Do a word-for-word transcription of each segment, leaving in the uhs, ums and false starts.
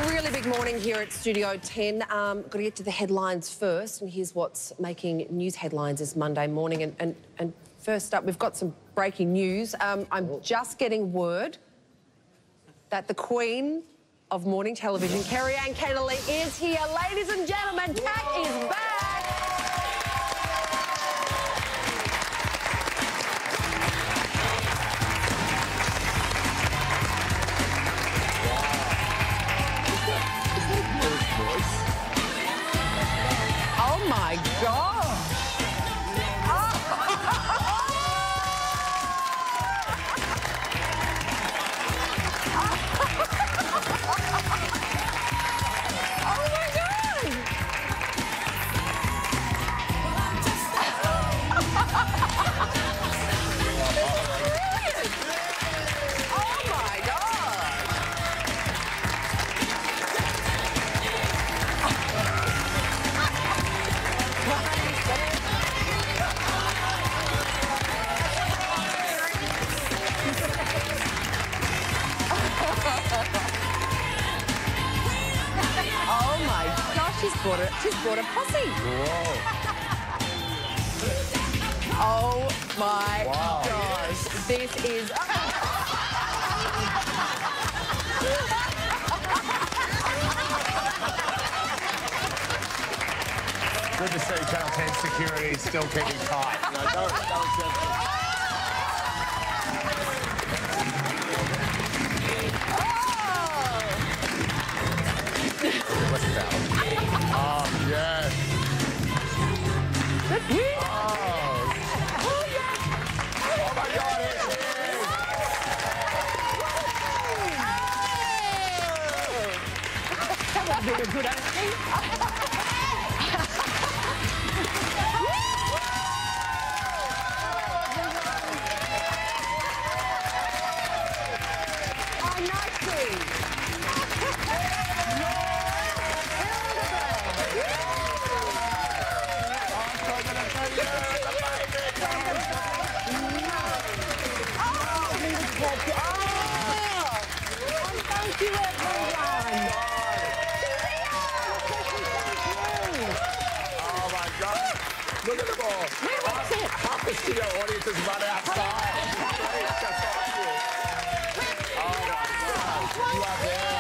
a really big morning here at Studio ten. Um, got to get to the headlines first, and here's what's making news headlines this Monday morning. And, and, and first up, we've got some breaking news. Um, I'm just getting word that the Queen of morning television, Kerri-Anne Kennerley, is here. Ladies and gentlemen, Kat is back. Oh my God! Oh my gosh, she's brought a, she's brought a posse. Whoa. Oh my Wow. gosh, this is... Good to see Channel ten security still keeping tight. No, don't, don't accept it. What's that? Oh, yes. That's weird. Oh. Oh, yeah. Oh, my God, it is. That was very good, actually. Oh, nicely. Thank you, everyone. Oh, my God. Look at them all. Half the studio audience has run outside. Oh, my God. You are there.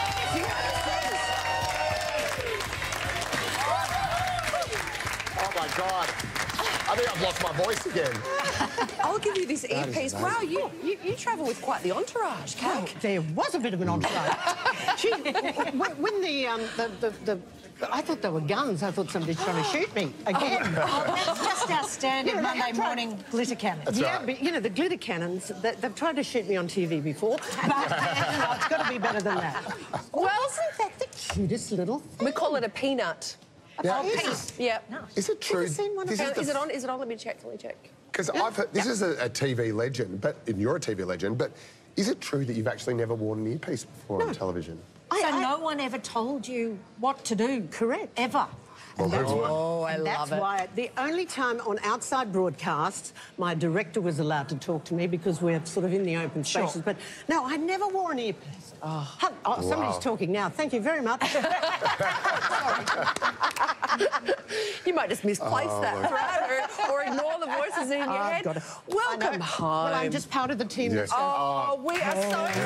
Oh, my God. I think I've lost my voice again. I'll give you this That is earpiece. amazing. Wow, you, you you travel with quite the entourage, Kat. Well, there was a bit of an entourage. She, when, when the, um, the, the, the... I thought they were guns. I thought somebody's trying to shoot me again. Oh, that's just our standard Yeah, they Monday have tried- morning glitter cannons. That's yeah, right. but, you know, the glitter cannons, they, they've tried to shoot me on T V before, but you know, it's got to be better than that. Well, Isn't that the cutest little thing? we call it a peanut. Yeah. Oh, peanut. Yeah. Is it true? Have you seen one of This those? is the Is it on? Is it on? Let me check. Let me check. Because I've heard, this is a, a T V legend, but and you're a T V legend, but is it true that you've actually never worn an earpiece before on television? I- So I- no one ever told you what to do. Correct. Ever. Well, That's who why, would? Oh, I and love that's it. why the only time on outside broadcasts my director was allowed to talk to me because we're sort of in the open Sure. spaces. But no, I never wore an earpiece. Oh, oh somebody's Wow. talking now. Thank you very much. You might just misplace Oh, that, my- right? Or, or ignore the voices in your I've head. got to- Welcome I know. home. Well, I'm just part of the team. Yes. That's going- Oh, we are so excited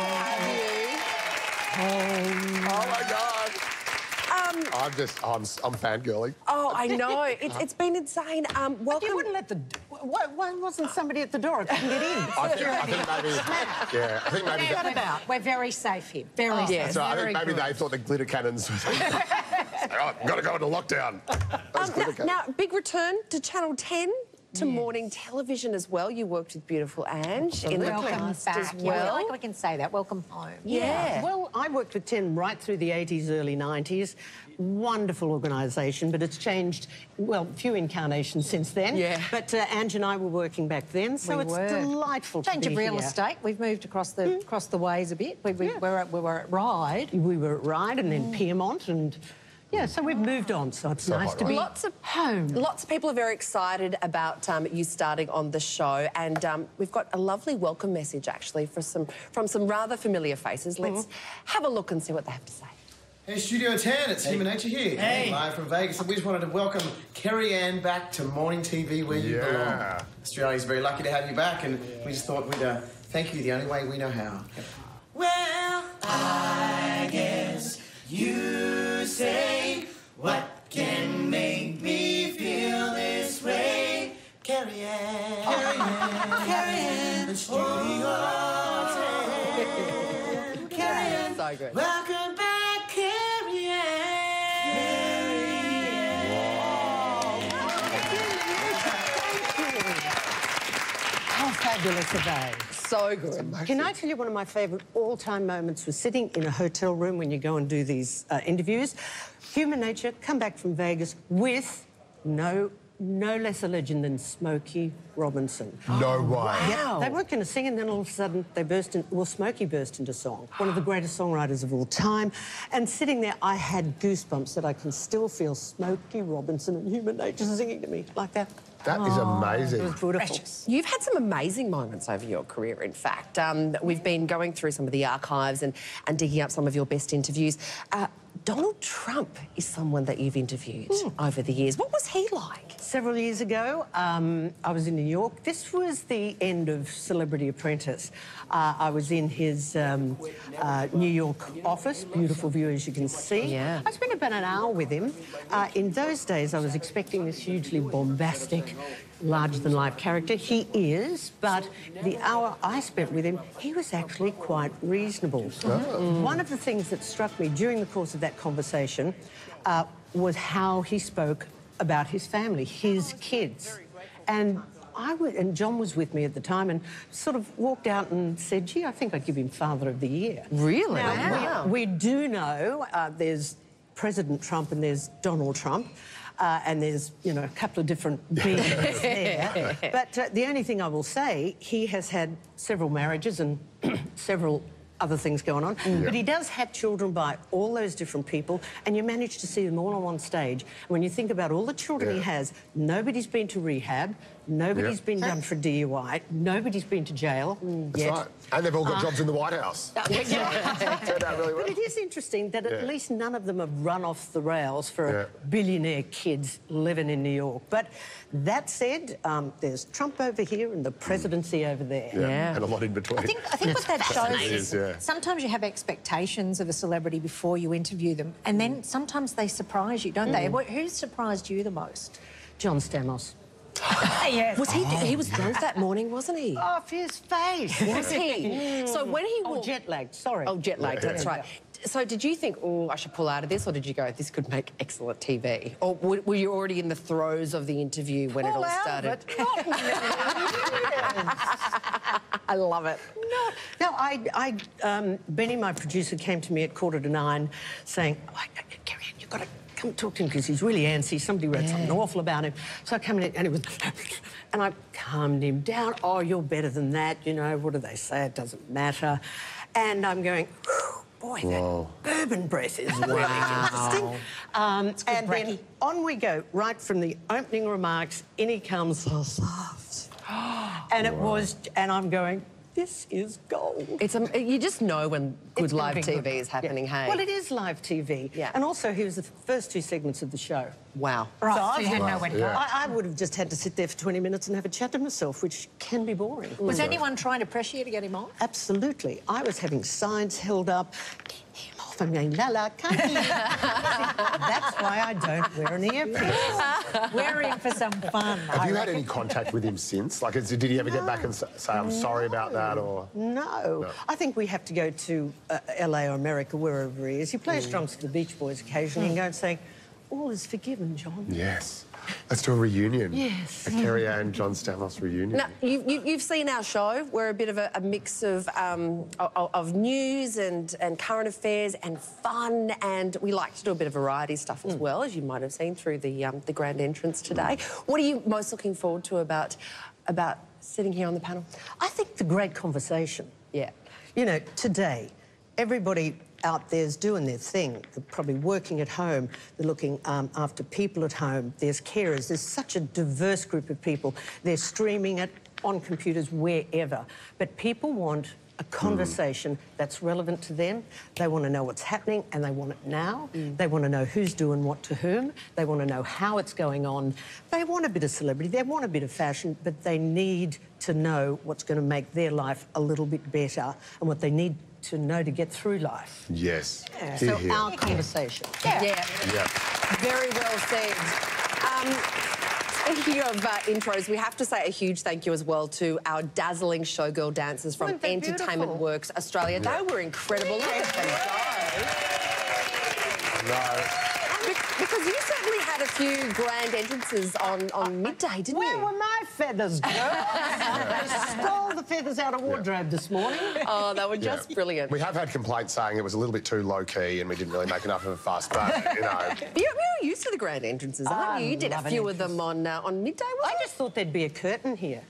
to have you. Oh my God! Um, I'm just, I'm, I'm fangirling. oh, I know. It's, it's been insane. Um, You welcome. wouldn't let the... Why, why wasn't somebody at the door? I couldn't get in. I think, I think maybe, yeah, I think maybe What's that that, about? We're very safe here. Very Oh, safe. yes. so I Very think maybe good. they thought the glitter cannons was... oh, I've got to go into lockdown. Those Um, glitter now, cannons. now, big return to Channel ten, to Yes. morning television as well. You worked with beautiful Ange in the Welcome cast back. as Yeah, I well. like we can say that. Welcome home. Yeah. Well, I worked with ten right through the eighties, early nineties. Wonderful organisation, but it's changed, well, few incarnations since then. Yeah. But uh, Ange and I were working back then, so We it's were. delightful Change to of be real here. estate. We've moved across the across the ways a bit. We, we, Yeah. we, were, at, we were at Ryde. We were at Ryde and then Piermont and... Yeah, so we've moved on, so it's So nice hot, to right? be Lots of home. Lots of people are very excited about um, you starting on the show, and um, we've got a lovely welcome message actually for some from some rather familiar faces. Let's have a look and see what they have to say. Hey, Studio ten, it's Human Nature here. Hey. Live from Vegas. And we just wanted to welcome Kerry Ann back to morning T V where you Yeah. belong. Australia's very lucky to have you back, and we just thought we'd uh, thank you the only way we know how. Well, I guess you say what can make me feel this way. Carrie Ann, Carrie Ann, Carrie Ann, Studio ten. Carrie Ann, So good. welcome back, Carrie How fabulous are they? So good. Can I tell you one of my favourite all-time moments was sitting in a hotel room when you go and do these uh, interviews. Human Nature come back from Vegas with no no less a legend than Smokey Robinson. No way. Yeah, they weren't going to sing, and then all of a sudden they burst in. Well, Smokey burst into song. One of the greatest songwriters of all time. And sitting there, I had goosebumps that I can still feel Smokey Robinson and Human Nature singing to me like that. That is amazing. It was beautiful. You've had some amazing moments over your career, in fact. Um, we've been going through some of the archives and, and digging up some of your best interviews. Uh, Donald Trump is someone that you've interviewed Mm. over the years. What was he like? Several years ago, um, I was in New York. This was the end of Celebrity Apprentice. Uh, I was in his um, uh, New York office, beautiful view as you can see. Yeah. I spent about an hour with him. Uh, in those days, I was expecting this hugely bombastic, larger-than-life character. He is, but the hour I spent with him, he was actually quite reasonable. Oh. One of the things that struck me during the course of that conversation uh, was how he spoke about his family, his kids. And I would, and John was with me at the time and sort of walked out and said, gee, I think I'd give him Father of the Year. Really? Now, Wow. we, we do know uh, there's President Trump and there's Donald Trump. Uh, and there's, you know, a couple of different beings there. But uh, the only thing I will say, he has had several marriages and several other things going on. Mm. But he does have children by all those different people, and you manage to see them all on one stage. When you think about all the children he Yeah. has, nobody's been to rehab, nobody's Yeah. been done for D U I, nobody's been to jail That's yet. right. And they've all Uh, got jobs in the White House. Turned out really well. But it is interesting that at Yeah. least none of them have run off the rails for Yeah. billionaire kids living in New York. But that said, um, there's Trump over here and the presidency over there. Yeah. Yeah. And a lot in between. I think, I think what that shows It is is, yeah. sometimes you have expectations of a celebrity before you interview them, and then sometimes they surprise you, don't they? What, who surprised you the most? John Stamos. yes. Was he? He was drunk that morning, wasn't he? Off his face. Was he? So when he Oh, walked... jet lagged, sorry. Oh, jet lagged, Yeah. that's right. So did you think, oh, I should pull out of this, or did you go, this could make excellent T V? Or w- were you already in the throes of the interview when it Pull all out of started? it. Not really. I love it. No, no. I, I, um, Benny, my producer, came to me at quarter to nine, saying, oh, Kerry Ann, you've got to come talk to him because he's really antsy. Somebody wrote Yeah. something awful about him. So I come in and it was, and I calmed him down. Oh, you're better than that. You know, what do they say? It doesn't matter. And I'm going, whew, boy, Whoa. that bourbon breath is really interesting. Um, and then brekkie. on we go, right from the opening remarks, in he comes, and it was, and I'm going, this is gold. It's um, you just know when good It's gonna live be T V good. is happening, Yeah. hey? Well, it is live T V. Yeah. And also, he was the first two segments of the show. Wow. Right, So so, I you had was- no one. Yeah. I, I would have just had to sit there for twenty minutes and have a chat to myself, which can be boring. Was anyone trying to pressure you to get him on? Absolutely. I was having signs held up. Get him off. I'm going, la la, can't hear. That's why I don't wear an earpiece. We're in for some fun. Have you had any contact with him since? Like, is, did he ever get back and s- say, I'm sorry about that, or...? No. No. I think we have to go to uh, L A or America, wherever he is. He plays drums for the Beach Boys occasionally and go and say, all is forgiven, John. Yes. Let's do a reunion. Yes. A Kerry Ann, John Stamos reunion. Now, you, you, you've seen our show. We're a bit of a, a mix of, um, of of news and, and current affairs and fun, and we like to do a bit of variety stuff as well, as you might have seen through the um, the grand entrance today. What are you most looking forward to about about sitting here on the panel? I think the great conversation. Yeah. You know, today, everybody out there's doing their thing. They're probably working at home. They're looking um, after people at home. There's carers. There's such a diverse group of people. They're streaming it. on computers wherever. But people want a conversation mm. that's relevant to them. They want to know what's happening and they want it now. Mm. They want to know who's doing what to whom. They want to know how it's going on. They want a bit of celebrity. They want a bit of fashion, but they need to know what's going to make their life a little bit better and what they need to know to get through life. Yes. Yeah. Here, So here. our conversation. Yeah. Yeah. Yeah. Very well said. Um, Speaking of uh, intros, we have to say a huge thank you as well to our dazzling showgirl dancers from Weren't they Entertainment beautiful? Works Australia. Yeah. They were incredible. Look at them go. No. Be- Because you certainly had a few grand entrances on, on midday, didn't Where you? were my feathers, girl? I stole the feathers out of wardrobe yeah. this morning. Oh, they were just Yeah. brilliant. We have had complaints saying it was a little bit too low-key and we didn't really make enough of a fuss, but, you know... You're, you're used to the grand entrances, aren't I you? You did a love an few of entrance. them on uh, on midday, wasn't I just thought there'd be a curtain here.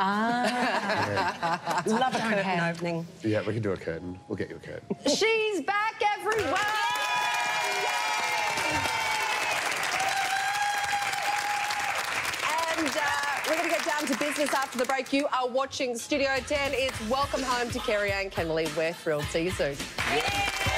Ah. Love a curtain have. opening. Yeah, we can do a curtain. We'll get you a curtain. She's back, everyone! And uh, we're going to get down to business after the break. You are watching Studio ten. It's Welcome Home to Kerry-Anne Kennerley. We're thrilled. See you soon. Yeah.